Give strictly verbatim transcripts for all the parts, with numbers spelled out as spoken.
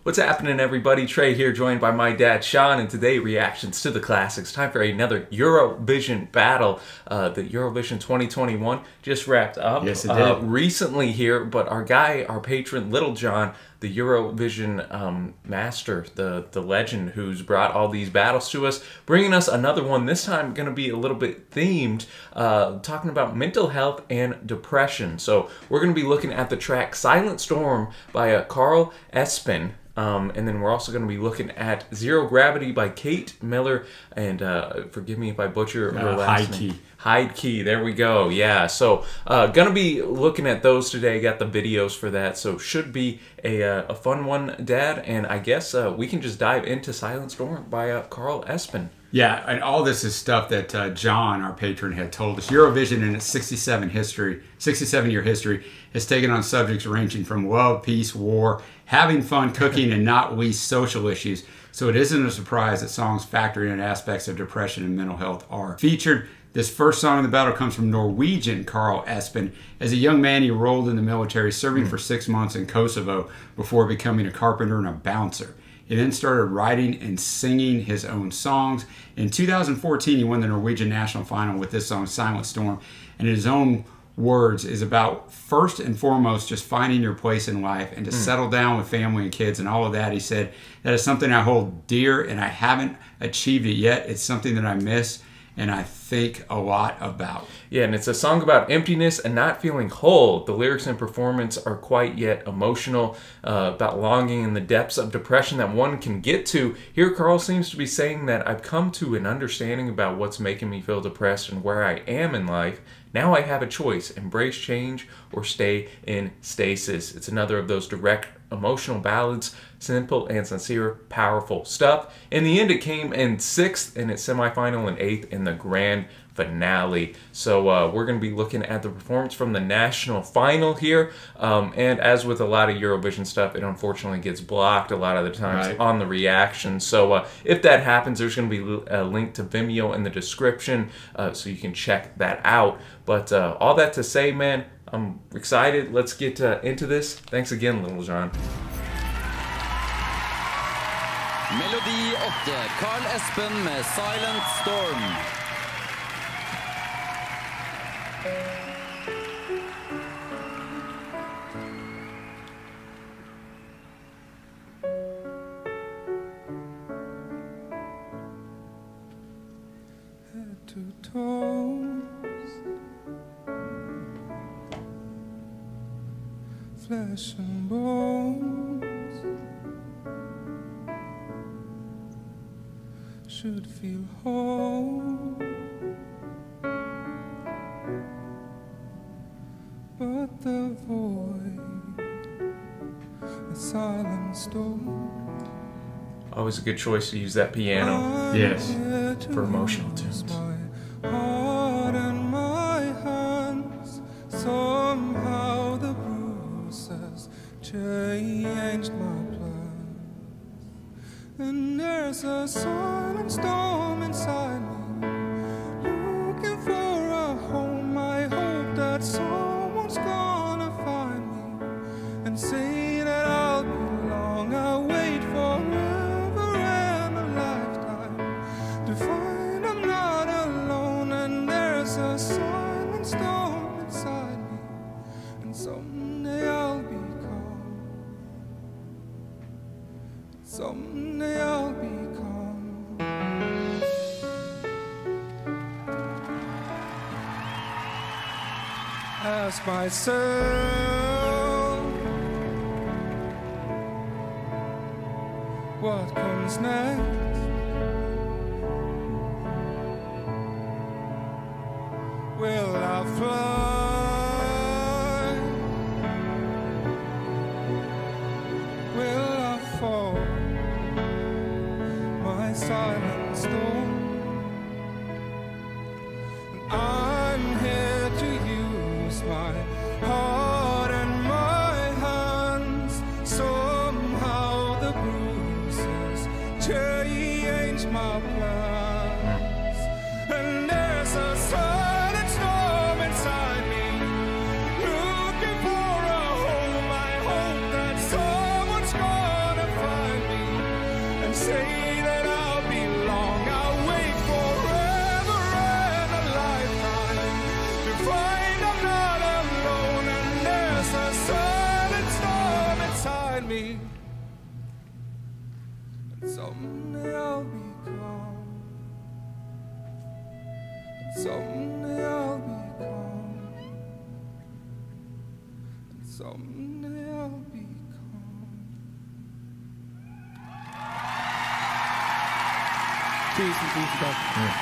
What's happening, everybody? Trey here, joined by my dad Sean, and today reactions to the classics. Time for another Eurovision battle. Uh, the Eurovision twenty twenty-one just wrapped up. Yes, it did. Uh, recently here, but our guy, our patron, Little John, the Eurovision um, master, the, the legend who's brought all these battles to us, bringing us another one. This time going to be a little bit themed, uh, talking about mental health and depression. So we're going to be looking at the track Silent Storm by uh, Carl Espen. Um, and then we're also going to be looking at Zero Gravity by Kate Miller, and uh, forgive me if I butcher her uh, last Heidke. name. Heidke, there we go. Yeah, so uh, gonna be looking at those today. Got the videos for that, so should be a, uh, a fun one, Dad. And I guess uh, we can just dive into Silent Storm by uh, Carl Espen. Yeah, and all this is stuff that uh, John, our patron, had told us. Eurovision, in its sixty-seven history, sixty-seven year history, has taken on subjects ranging from love, peace, war, having fun, cooking, and not least social issues. So it isn't a surprise that songs factoring in aspects of depression and mental health are featured. This first song in the battle comes from Norwegian Carl Espen. As a young man, he enrolled in the military, serving mm. for six months in Kosovo before becoming a carpenter and a bouncer. He then started writing and singing his own songs. In two thousand fourteen, he won the Norwegian national final with this song, Silent Storm. And in his own words, is about first and foremost just finding your place in life and to mm. settle down with family and kids and all of that. He said, that is something I hold dear and I haven't achieved it yet. It's something that I miss and I think a lot about. Yeah, and it's a song about emptiness and not feeling whole. The lyrics and performance are quite yet emotional, uh, about longing in the depths of depression that one can get to. Here, Carl seems to be saying that I've come to an understanding about what's making me feel depressed and where I am in life. Now I have a choice, embrace change or stay in stasis. It's another of those direct emotional ballads, simple and sincere, powerful stuff. In the end, it came in sixth in its semifinal and eighth in the grand finale. So uh, we're going to be looking at the performance from the national final here. Um, and as with a lot of Eurovision stuff, it unfortunately gets blocked a lot of the times right. on the reaction. So uh, if that happens, there's going to be a link to Vimeo in the description, uh, so you can check that out. But uh, all that to say, man, I'm excited. Let's get uh, into this. Thanks again, Little John. Melodi åtte, Carl Espen med Silent Storm. Head to toes, flesh and bones, should feel whole, but the void, a silent storm. Always a good choice to use that piano. Yes. For emotional tunes. My heart and my hands, somehow the bruises changed my plans. And there's a silent storm inside me, looking for a home. I hope that someone's gonna find me and say that I'll belong. I'll wait forever and a lifetime to find I'm not alone. And there's a silent storm inside me, and someday I'll be calm. Someday I'll be calm. Ask myself, what comes next? Will I fly? Will I fall? My silent storm. And I'm here to use my heart and my hands. Somehow the bruises change my plans. And there's a silent storm inside me, looking for a home. I hope that someone's gonna find someday I'll be calm. And someday I'll be calm. And someday I'll be calm. Tusen, tusen takk.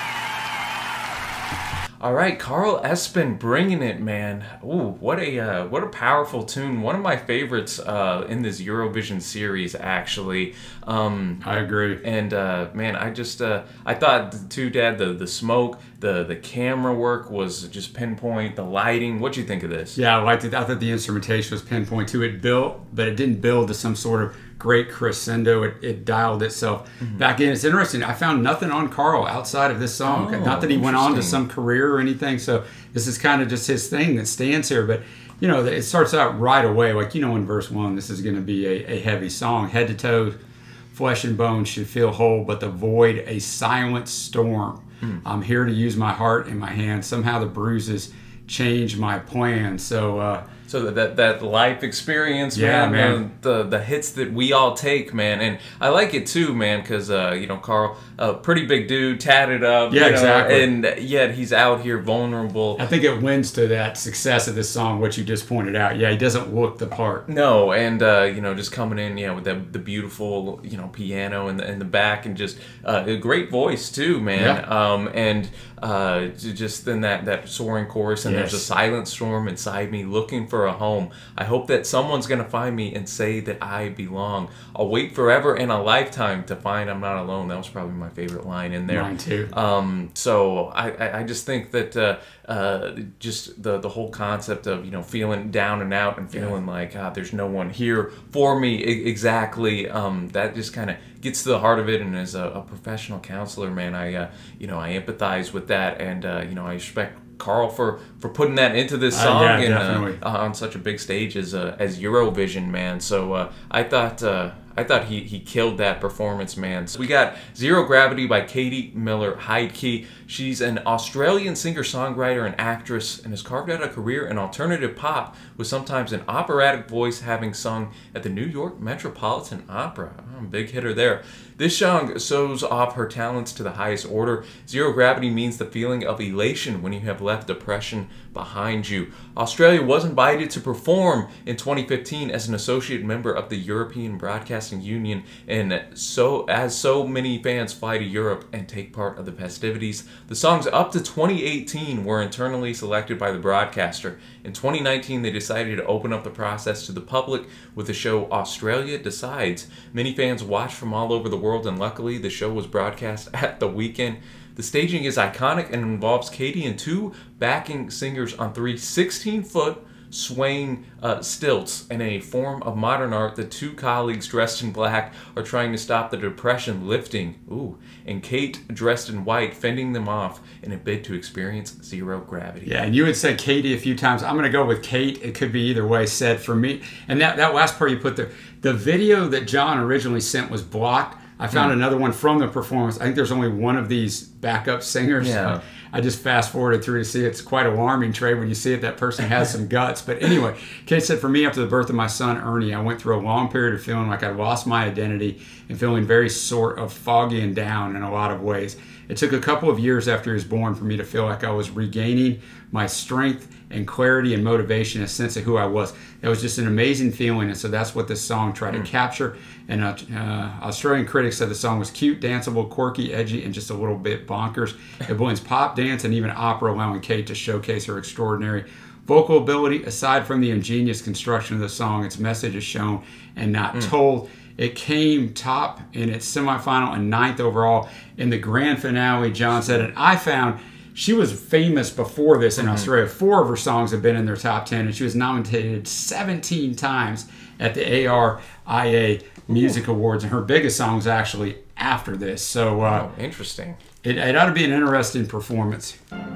All right, Carl Espen bringing it, man. Ooh, what a uh, what a powerful tune. One of my favorites uh, in this Eurovision series, actually. Um, I agree. And uh, man, I just uh, I thought the two dad the the smoke, the the camera work was just pinpoint. The lighting. What'd you think of this? Yeah, I liked it. I thought the instrumentation was pinpoint too. It built, but it didn't build to some sort of great crescendo. It, it dialed itself mm-hmm. back in. It's interesting. I found nothing on Carl outside of this song. Oh, Not that he went on to some career or anything. So this is kind of just his thing that stands here. But, you know, it starts out right away. Like, you know, in verse one, this is going to be a, a heavy song. Head to toe, flesh and bone should feel whole, but the void a silent storm. Mm. I'm here to use my heart and my hands. Somehow the bruises change my plans. So, uh, So that that life experience, yeah, man, man. The, the the hits that we all take, man, and I like it too, man, because uh, you know, Carl, a pretty big dude, tatted up, yeah, you know, exactly, and yet he's out here vulnerable. I think it wins to that success of this song, what you just pointed out. Yeah, he doesn't look the part. No, and uh, you know, just coming in, yeah, with the the beautiful, you know, piano in the in the back, and just uh, a great voice too, man. Yeah. Um, and uh, just then that that soaring chorus, and yes. there's a silent storm inside me looking for a home. I hope that someone's gonna find me and say that I belong. I'll wait forever and a lifetime to find I'm not alone. That was probably my favorite line in there. Mine too. Um, so I, I, I just think that uh, uh, just the the whole concept of, you know, feeling down and out and feeling yeah. like ah, there's no one here for me exactly. Um, that just kind of gets to the heart of it. And as a, a professional counselor, man, I uh, you know I empathize with that, and uh, you know I respect Carl for for putting that into this song uh, yeah, and, uh, on such a big stage as uh, as Eurovision, man. So uh, I thought uh, I thought he he killed that performance, man. So we got Zero Gravity by Katie Miller-Heidke. She's an Australian singer-songwriter and actress, and has carved out a career in alternative pop, with sometimes an operatic voice, having sung at the New York Metropolitan Opera. Oh, big hitter there. This song shows off her talents to the highest order. Zero Gravity means the feeling of elation when you have left depression behind you. Australia was invited to perform in twenty fifteen as an associate member of the European Broadcasting Union, and so as so many fans fly to Europe and take part of the festivities, the songs up to twenty eighteen were internally selected by the broadcaster. In twenty nineteen, they decided to open up the process to the public with the show Australia Decides. Many fans watched from all over the world, and luckily the show was broadcast at the weekend. The staging is iconic and involves Katie and two backing singers on three sixteen-foot swaying uh, stilts. In a form of modern art, the two colleagues dressed in black are trying to stop the depression lifting. Ooh, and Kate, dressed in white, fending them off in a bid to experience zero gravity. Yeah, and you had said Katie a few times. I'm going to go with Kate. It could be either way said for me. And that, that last part you put there, the video that John originally sent was blocked. I found mm. another one from the performance. I think there's only one of these backup singers. Yeah. I just fast forwarded through to see it. It's quite alarming, Trey, when you see it. That person has some guts. But anyway, Kate said, for me, after the birth of my son, Ernie, I went through a long period of feeling like I'd lost my identity and feeling very sort of foggy and down in a lot of ways. It took a couple of years after he was born for me to feel like I was regaining my strength and clarity and motivation, a sense of who I was. It was just an amazing feeling, and so that's what this song tried mm. to capture. And uh, uh, Australian critics said the song was cute, danceable, quirky, edgy, and just a little bit bonkers. It blends pop, dance, and even opera, allowing Kate to showcase her extraordinary vocal ability. Aside from the ingenious construction of the song, its message is shown and not mm. told. It came top in its semifinal and ninth overall. In the grand finale, John said, and I found she was famous before this in mm-hmm. Australia. Four of her songs have been in their top ten, and she was nominated seventeen times at the A R I A Music Ooh. Awards, and her biggest song is actually after this. So, uh, oh, interesting. It, it ought to be an interesting performance.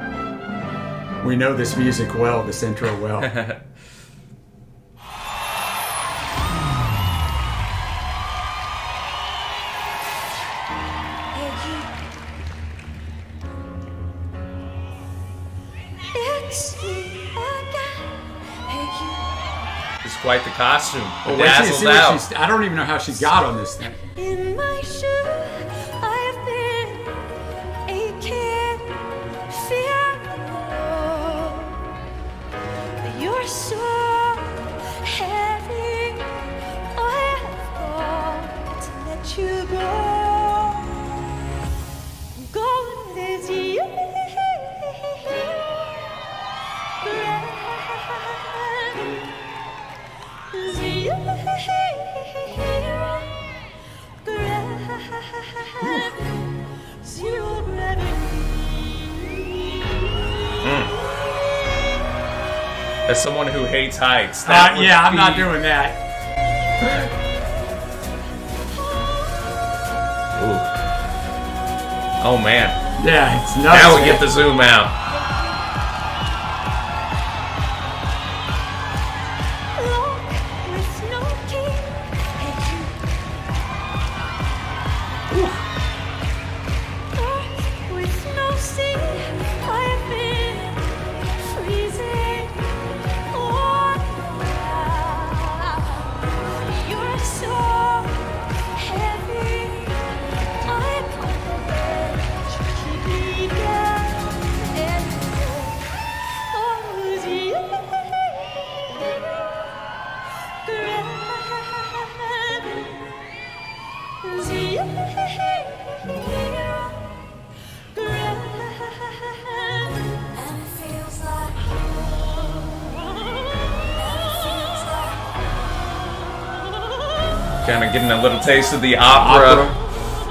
We know this music well, this intro well. It's quite the costume. Well, wait till you Dazzled see what out. she's, I don't even know how she got on this thing. In my shoe, I've been aching, fearful. You're so heavy, I have got to let you go. Go with you. Zero As someone who hates heights, that Uh, would yeah, I'm be- not doing that. Ooh. Oh man! Yeah, it's nuts. Now we get the zoom out. Kind of getting a little taste of the opera. Opera.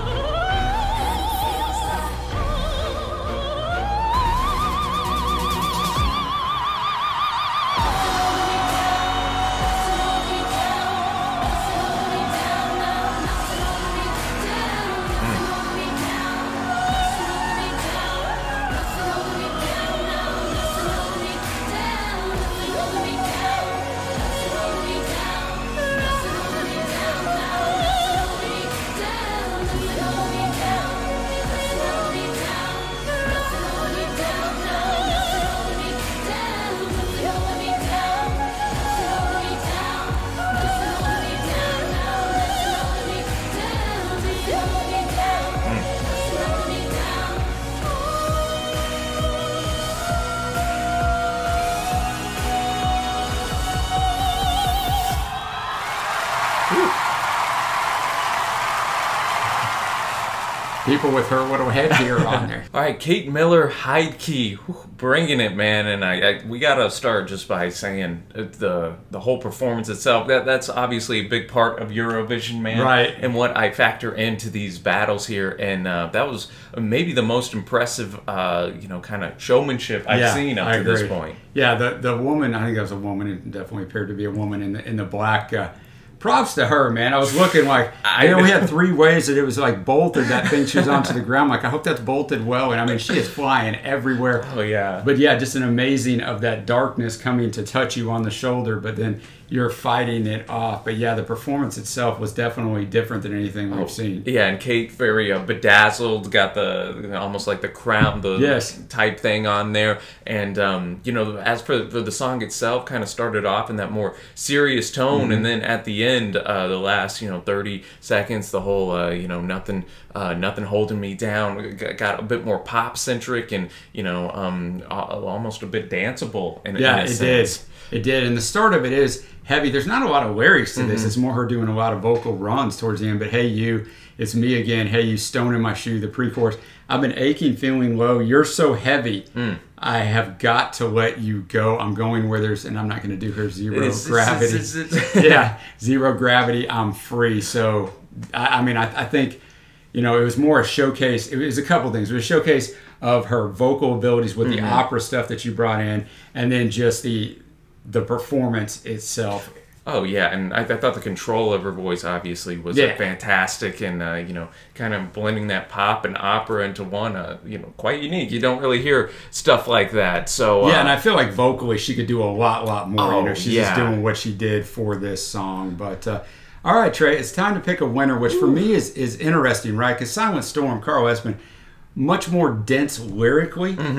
People with her little headgear on there. All right, Kate Miller-Heidke, bringing it, man. And I, I we gotta start just by saying the the whole performance itself. That that's obviously a big part of Eurovision, man. Right. And what I factor into these battles here, and uh, that was maybe the most impressive, uh, you know, kind of showmanship I've Yeah, seen up I to this agree. point. Yeah, the the woman, I think that was a woman. It definitely appeared to be a woman in the in the black. Uh, props to her, man. I was looking like, I you know, we know. had three ways that it was like bolted. That thing she was onto the ground. Like, I hope that's bolted well. And I mean, she is flying everywhere. Oh yeah. But yeah, just an amazing of that darkness coming to touch you on the shoulder, but then you're fighting it off. But yeah, the performance itself was definitely different than anything we've seen. Yeah, and Kate very uh, bedazzled, got the you know, almost like the crown, the Yes. type thing on there. And um, you know, as for, for the song itself, kind of started off in that more serious tone, Mm-hmm. and then at the end, uh, the last you know thirty seconds, the whole uh, you know nothing, uh, nothing holding me down, got, got a bit more pop centric, and you know um, al- almost a bit danceable. In, Yeah, in a it sense. did. It did. And the start of it is heavy. There's not a lot of lyrics to Mm-hmm. this. It's more her doing a lot of vocal runs towards the end. But hey, you, it's me again. Hey, you, stone in my shoe, the pre-chorus. I've been aching, feeling low. You're so heavy. Mm. I have got to let you go. I'm going where there's, and I'm not going to do her zero It's- it's- gravity. it's- it's- it's- yeah, zero gravity. I'm free. So, I, I mean, I, I think, you know, it was more a showcase. It was a couple things. It was a showcase of her vocal abilities with Mm-hmm. the opera stuff that you brought in, and then just the the performance itself. Oh yeah, and I, I thought the control of her voice obviously was uh, Yeah. fantastic, and uh, you know, kind of blending that pop and opera into one, uh, you know, quite unique. You don't really hear stuff like that. So uh, Yeah, and I feel like vocally she could do a lot, lot more. you know, Oh, she's yeah. just doing what she did for this song. But uh, all right, Trey, it's time to pick a winner, which for me is is interesting, right? Because Silent Storm, Carl Espen, much more dense lyrically. Mm-hmm.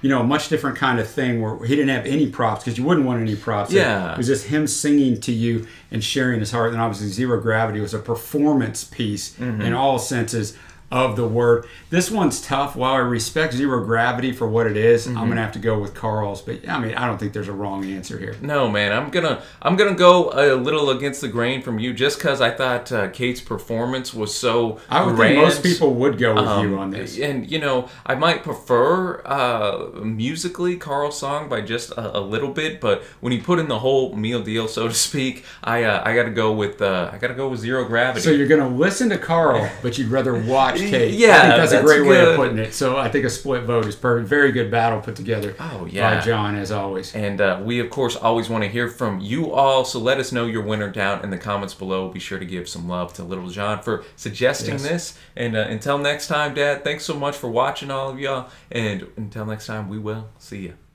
you know, a much different kind of thing where he didn't have any props because you wouldn't want any props. Yeah. It was just him singing to you and sharing his heart. And obviously Zero Gravity was a performance piece mm-hmm. in all senses of the word. This one's tough. While I respect Zero Gravity for what it is, mm-hmm. I'm gonna have to go with Carl's. But I mean, I don't think there's a wrong answer here. No, man, I'm gonna I'm gonna go a little against the grain from you, just because I thought uh, Kate's performance was so I would grand. think most people would go with um, you on this. And you know, I might prefer uh, musically Carl's song by just a, a little bit, but when you put in the whole meal deal, so to speak, I uh, I got to go with uh, I got to go with Zero Gravity. So you're gonna listen to Carl, but you'd rather watch Kate. Yeah, I think that's, that's a great good. way of putting it. So I think a split vote is perfect. Very good battle put together oh, yeah. by John, as always. And uh, we, of course, always want to hear from you all. So let us know your winner down in the comments below. Be sure to give some love to Little John for suggesting yes. this. And uh, until next time, Dad, thanks so much for watching, all of y'all. And until next time, we will see you.